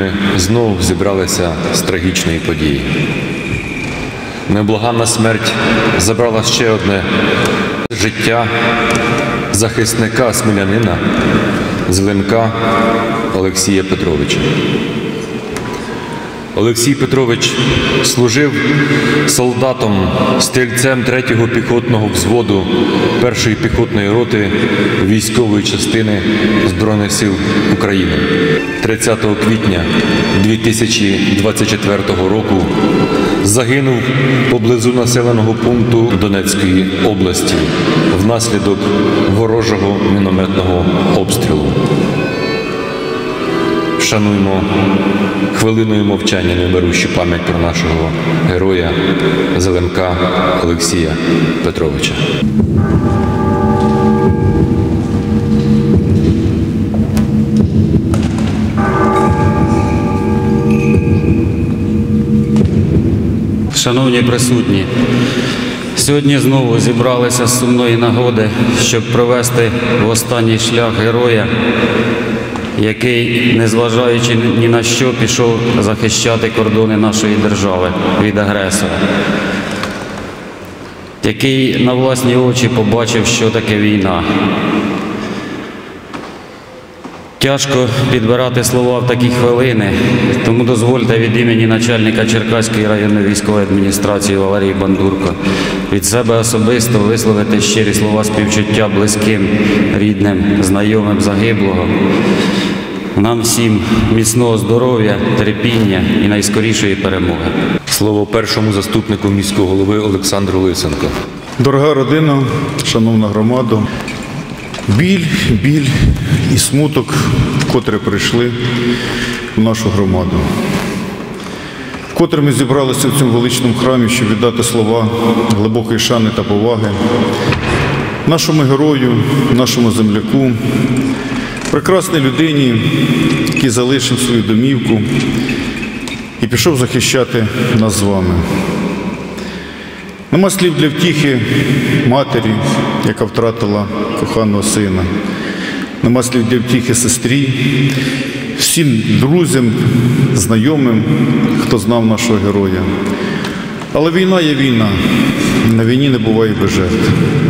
ми знову зібралися з трагічної події. Невблаганна смерть забрала ще одне життя захисника, смілянина, Зеленка Олексія Петровича. Олексій Петрович служив солдатом, стрільцем 3-го піхотного взводу 1-ї піхотної роти військової частини Збройних сил України. 30 квітня 2024 року загинув поблизу населеного пункту Донецької області внаслідок ворожого мінометного обстрілу. Вшануймо хвилиною мовчання невмирущу пам'ять про нашого героя Зеленка Олексія Петровича. Шановні присутні, сьогодні знову зібралися з сумної нагоди, щоб провести в останній шлях героя, який, незважаючи ні на що, пішов захищати кордони нашої держави від агресора, який на власні очі побачив, що таке війна. Тяжко підбирати слова в такі хвилини, тому дозвольте від імені начальника Черкаської районної військової адміністрації Валерії Бандурко від себе особисто висловити щирі слова співчуття близьким, рідним, знайомим загиблого. Нам всім міцного здоров'я, терпіння і найскорішої перемоги. Слово першому заступнику міського голови Олександру Лисенко. Дорога родина, шановна громада, біль і смуток, вкотре прийшли в нашу громаду. Вкотре ми зібралися в цьому величному храмі, щоб віддати слова глибокої шани та поваги нашому герою, нашому земляку, прекрасній людині, який залишив свою домівку і пішов захищати нас з вами. Нема слів для втіхи матері, яка втратила коханого сина. Нема слів для втіхи сестрі, всім друзям, знайомим, хто знав нашого героя. Але війна є війна. На війні не буває без жертв.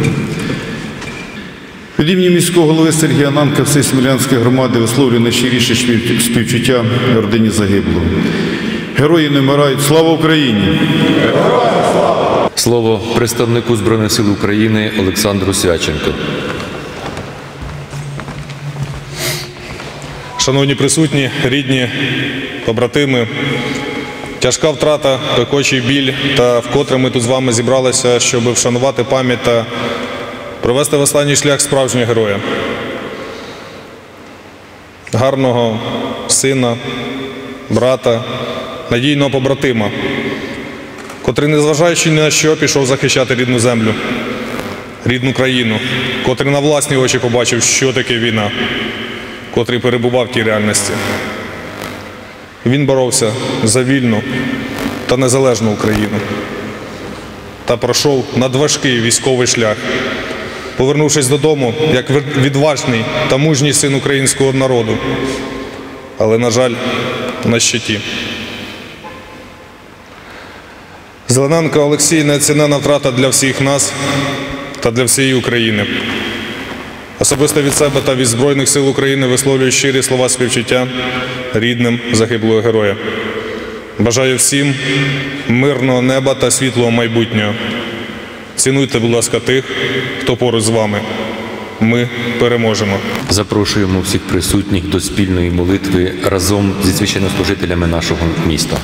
Від імені міського голови Сергія Ананка всієї Смілянської громади висловлюю найщиріше співчуття родині загиблого. Герої не вмирають. Слава Україні! Слово представнику Збройних сил України Олександру Свяченко. Шановні присутні, рідні, побратими, тяжка втрата, пекучий біль, та вкотре ми тут з вами зібралися, щоб вшанувати пам'ять та провести в останній шлях справжнього героя. Гарного сина, брата, надійного побратима, котрий, незважаючи ні на що, пішов захищати рідну землю, рідну країну, котрий на власні очі побачив, що таке війна, котрий перебував в тій реальності. Він боровся за вільну та незалежну Україну та пройшов надважкий військовий шлях, повернувшись додому як відважний та мужній син українського народу, але, на жаль, на щиті. Зелененко Олексій – неоцінена втрата для всіх нас та для всієї України. Особисто від себе та від Збройних сил України висловлюю щирі слова співчуття рідним загиблого героя. Бажаю всім мирного неба та світлого майбутнього. Цінуйте, будь ласка, тих, хто поруч з вами. Ми переможемо. Запрошуємо всіх присутніх до спільної молитви разом зі священнослужителями нашого міста.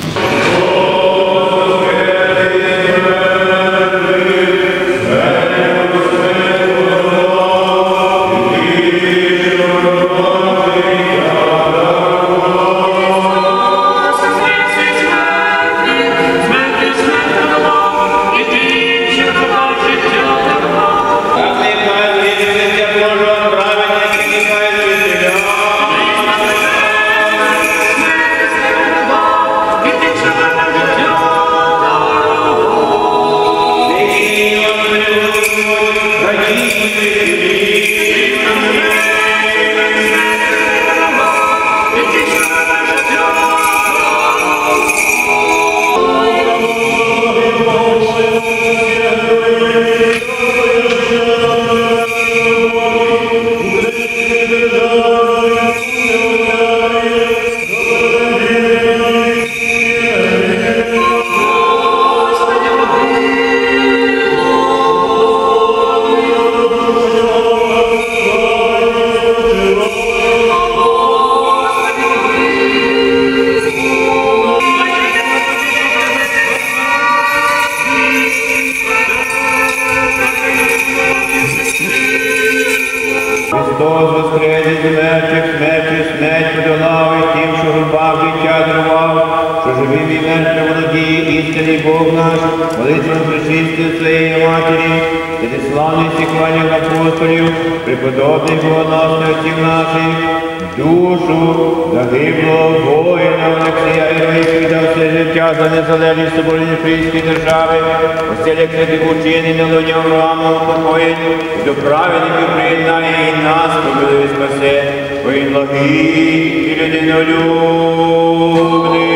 тоді істинний Бог наш, молитвам причистив Своєї Матері, через славність і хвалів апостолів, преподобних богоносних отців наших, душу загиблого воїна Олексія Героїв віддав все життя за незалежність соборної української держави, оселя святих учень і мелодія Авраама упокоїть, до праведників приєднає і нас, помилує і спасе, бо він благий і людинолюбний.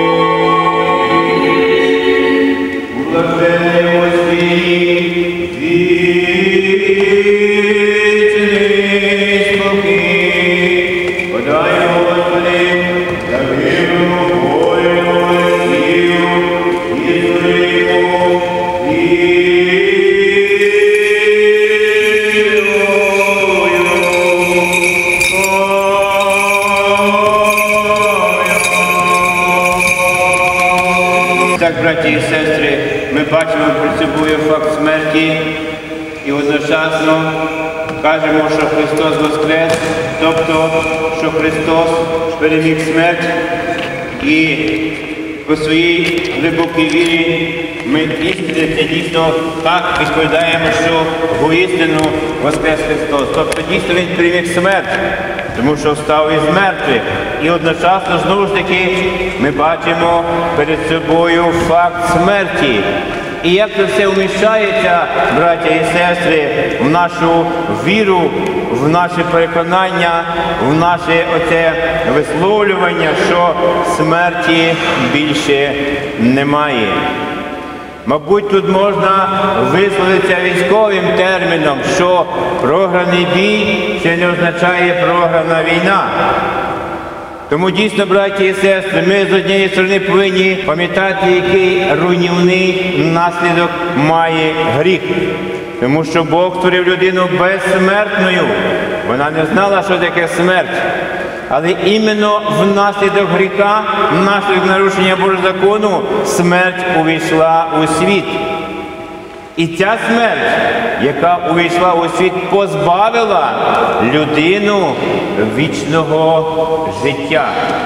Блаженний Господи, вічний спокій, подай, Господи, загиблому воїну Олексію і своєму Так, браті і сестри, ми бачимо перед собою факт смерті і одночасно кажемо, що Христос воскрес, тобто, що Христос переміг смерть, і по своїй глибокій вірі ми дійсно так відповідаємо, що воістину воскрес Христос. Тобто дійсно Він переміг смерть, тому що встав із мертвих. І одночасно, знову ж таки, ми бачимо перед собою факт смерті. І як це все вміщається, браття і сестри, в нашу віру, в наше переконання, в наше оце висловлювання, що смерті більше немає. Мабуть, тут можна висловитися військовим терміном, що програний бій ще не означає програна війна. Тому дійсно, браті і сестри, ми з однієї сторони повинні пам'ятати, який руйнівний наслідок має гріх. Тому що Бог створив людину безсмертною. Вона не знала, що таке смерть. Але іменно внаслідок гріха, внаслідок нарушення Божого закону, смерть увійшла у світ. І ця смерть, яка увійшла у світ, позбавила людину вічного життя.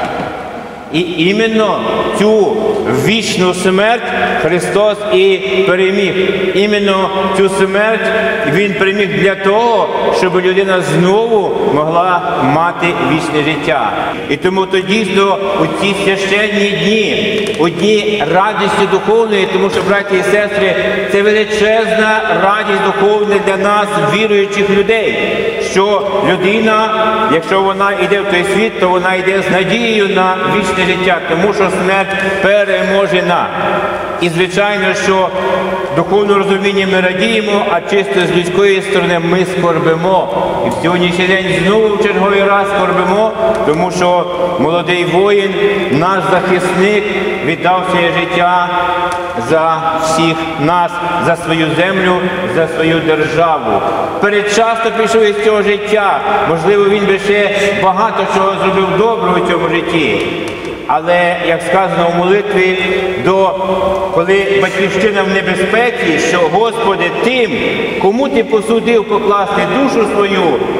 І іменно цю вічну смерть Христос і переміг. Іменно цю смерть Він переміг для того, щоб людина знову могла мати вічне життя. І тому то дійсно у ці священні дні, у дні радості духовної, тому що, браті і сестри, це величезна радість духовна для нас, віруючих людей, що людина, якщо вона йде в той світ, то вона йде з надією на вічне життя, тому що смерть переможена. І, звичайно, що духовне розуміння ми радіємо, а чисто з людської сторони ми скорбимо. І в сьогоднішній день знову в черговий раз скорбимо, тому що молодий воїн, наш захисник, віддав своє життя за всіх нас, за свою землю, за свою державу. Передчасно пішов із цього життя. Можливо, він би ще багато чого зробив доброго в цьому житті. Але, як сказано в молитві, коли батьківщина в небезпеці, що, Господи, тим, кому Ти посудив покласти душу свою,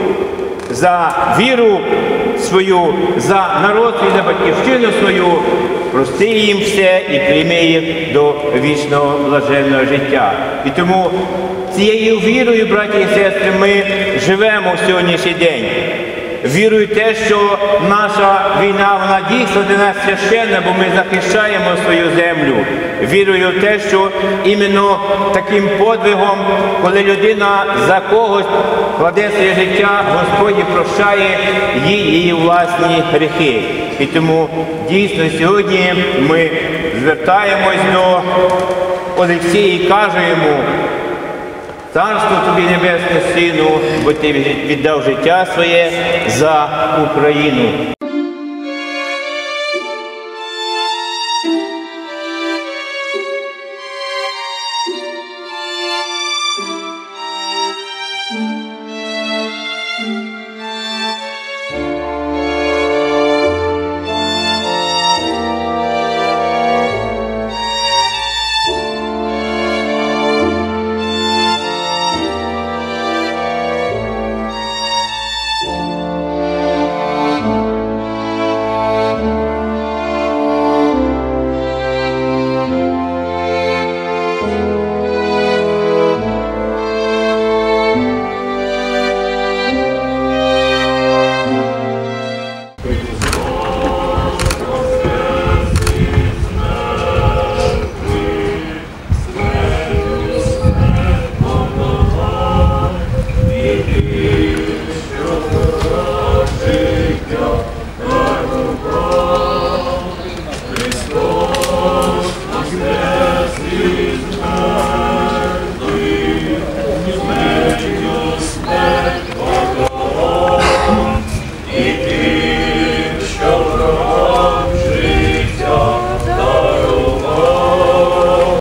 за віру свою, за народ свій, за батьківщину свою, прости їм все і прийми їх до вічного блаженного життя. І тому цією вірою, браті і сестри, ми живемо в сьогоднішній день. Вірую в те, що наша війна, вона дійсно для нас священна, бо ми захищаємо свою землю. Вірую в те, що іменно таким подвигом, коли людина за когось кладе своє життя, Господь прощає її власні гріхи. І тому дійсно сьогодні ми звертаємось до Олексія і кажемо йому: Царство тобі небесне, Сину, бо ти віддав життя своє за Україну.